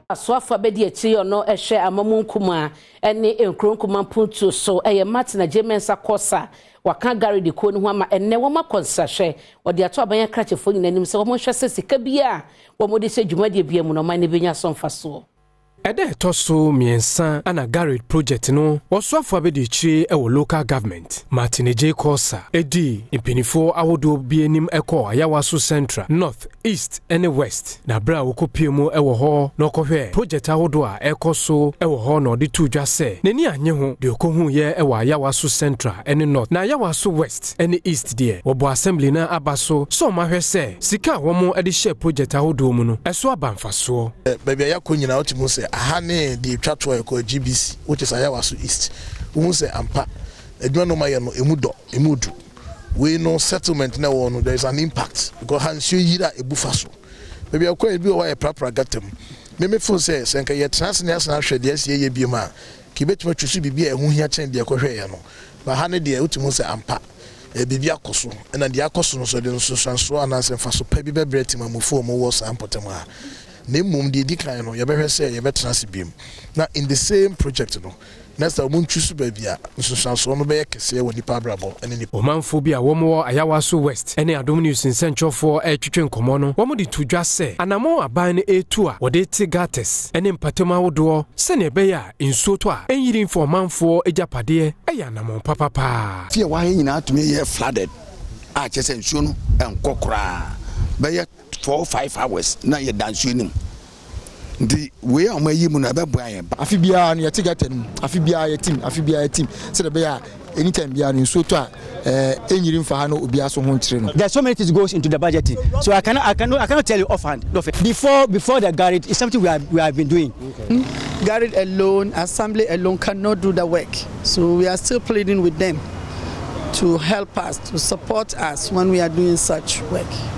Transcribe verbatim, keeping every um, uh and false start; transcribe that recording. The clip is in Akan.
Aswafa bedi echi ono ehwe amamu nkuma ene enkro nkuma puntu so eye Martin Jemensa Kosa waka GARID ko ni ho ama enne wo makonsahwe odi ato abanya krachefo nyinanim se wo mo hwe se sika bia wo mo de se dwumade bia mu no man ne benya so mfaso. Ede toso miensa ana GARID Project no waswafo abedi chire ewo local government Martin J Kosa edi impinifo awodo bienim eko ayawaso central north east and west na bra wokopiemu ewo ho na okohwe project awodo a ekoso ewo ho na odi tudwa se neni anye ho de okohu ye ewo ayawaso central and north na ayawaso west and east there wobo assembly na abaso so mahwe se sika wo mo edi share project awodo mu no eso abamfaso baby ayakonyina otimu se ahane the chatwa ko G B C which is ayawaso east wo say ampa edwano maye no emudo emudu we no settlement na wo no there is an impact because hansu yira ebufaso baby akwa ebi o wa prapra gatem me me feel say senka ye transne asna hwede asie ye biema ki betuma twusu bibia ehu hia chen de akohwe ye no ba hane de utimu say ampa e bibia akoso na de akoso no so de nso sanso ananse faso pa bi bebretima mofo mo wo sampotem ha na mum de dikan no ye behwe say ye betrans biem na in the same project no next time munchusu babia nsusanso no be kese woni pabrabo ene ni omanfo bia wo mo ayawaso west ene Adom news nsentwofo e twetwe nkomo no wo mo de tudwa se anamo aban ne etu a wo de ti gates ene mpatema wodo se ne be ya nsuo to a enyiri info manfo ejapade e ya anamo papapa tie wa nyina atumi ye flooded a chese nsuo no enkokora be ye four five hours na ye dansuo nim the way am yi mu na be boa ye afi bia no ye tigaten afi bia ye team afi bia ye team se de be ya anytime bia no so to a eh enyiri mfa ha no obi aso ho nkire no. There's so many things goes into the budget, so I cannot I cannot I cannot tell you offhand. Before before the GARID is something we have we have been doing. Okay. GARID alone, assembly alone cannot do the work, so we are still pleading with them to help us, to support us when we are doing such work.